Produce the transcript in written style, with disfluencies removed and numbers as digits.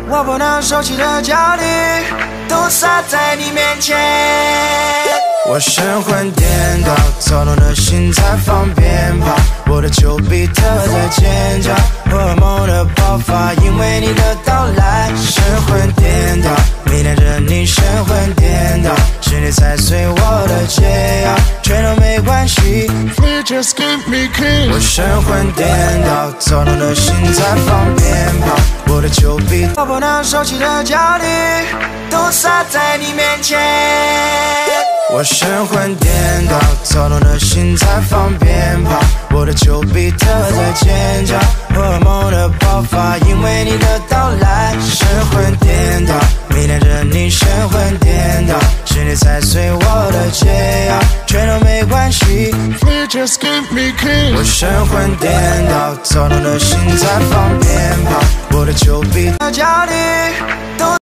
我不能收起的焦虑，都洒在你面前。我神魂颠倒，躁动的心在放鞭炮，我的丘比特在尖叫，荷尔蒙的爆发，因为你的到来。神魂颠倒，迷恋着你，神魂颠倒，是你踩碎我的解药，全都没关系。Please just give me key。我神魂颠倒，躁动的心在放鞭炮，我的丘比特，我不能收起的焦虑，都洒在你面前。我神魂颠倒，躁动的心在放鞭炮，我的丘比特在尖叫，荷尔蒙的爆发，因为你的到来。神魂颠倒，迷恋着你，神魂颠倒，是你踩碎我的解药，全都没关系。Please just give me key。我神魂颠倒，躁动的心在放鞭炮，我的丘比特焦虑。